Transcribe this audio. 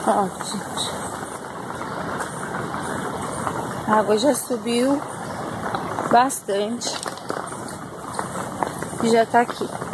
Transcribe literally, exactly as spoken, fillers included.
Ó, gente. A água já subiu bastante. E já tá aqui.